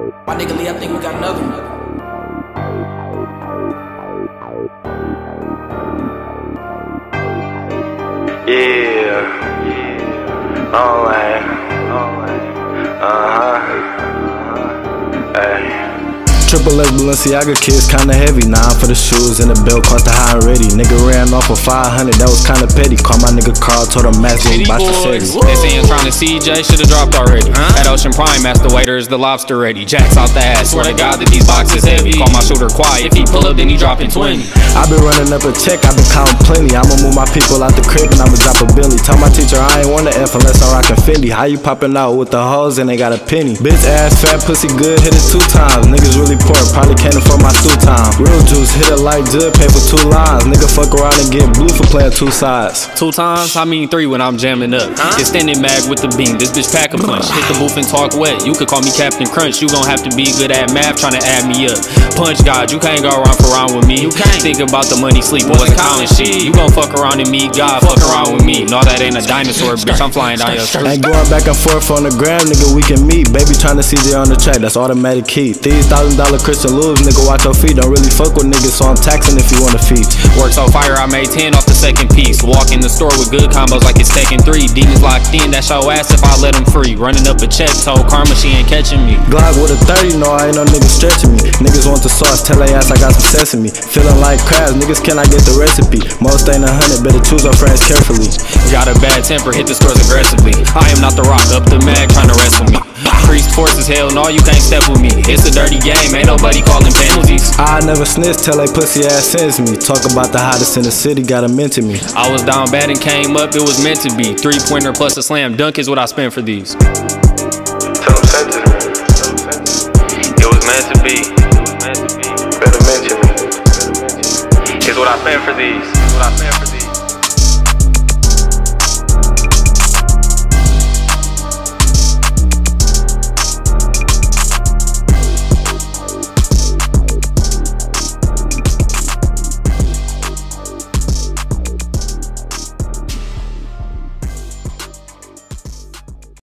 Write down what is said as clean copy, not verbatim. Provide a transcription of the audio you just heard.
My nigga Lee, I think we got another one. Yeah, alright, hey. Triple X Balenciaga kids kinda heavy. 9 for the shoes and the belt cost the high and ready. Nigga ran off of 500, that was kinda petty. Call my nigga Carl, told him Max ain't box the city. They saying trying to CJ, should've dropped already. At Ocean Prime, Master Waiter is the lobster ready. Jacks out the ass, swear to God that these boxes heavy. Call my shooter quiet, if he pull up then he dropping 20. I been running up a check, I been counting plenty. I'ma move my people out the crib and I'ma drop a Billy. Tell my teacher I ain't want to F unless I'm rockin' Fendi. How you poppin' out with the hoes and they got a penny? Bitch ass fat pussy good, hit it 2 times. Niggas really poor, probably can't for my 2 time. Real juice, hit a light good, pay for 2 lines. Nigga fuck around and get blue for playing 2 sides. 2 times? I mean 3 when I'm jamming up. Extended mag with the beam, this bitch pack a punch. Hit the booth and talk wet, you could call me Captain Crunch. You gon' have to be good at math, tryna add me up. Punch God, you can't go around for round with me. You can't think about the money, sleep, wasn't counting shit. You gon' fuck around and meet God, fuck around with me. No, that ain't a dinosaur, bitch, I'm flying down your street. Ain't going back and forth on the gram, nigga, we can meet. Baby tryna see you on the track, that's automatic key. These $1,000 Christian Louis, nigga, watch your feet. Don't really fuck with niggas, so I'm taxing if you wanna feed. Work so fire, I made 10 off the second piece. Walk in the store with good combos like it's Tekken 3. Demons locked in, that's your ass if I let them free. Running up a check, told Karma she ain't catching me. Glock with a 30, no, I ain't no nigga stretching me. Niggas want the sauce, tell they ass I got some sesame. Feeling like crabs, niggas cannot get the recipe. Most ain't 100, better choose our friends carefully. Got a bad temper, hit the stores aggressively. I am not the Rock, up the mag, trying to wrestle me. Priest forces, hell no, you can't step with me. It's a dirty game, ain't nobody calling penalties. I never snitch till they pussy ass sends me. Talk about the hottest in the city, got them into me. I was down bad and came up, it was meant to be. 3-pointer plus a slam dunk is what I spent for these. Tell them sent it. It was meant to be. Better mention me. It's what I spent for these.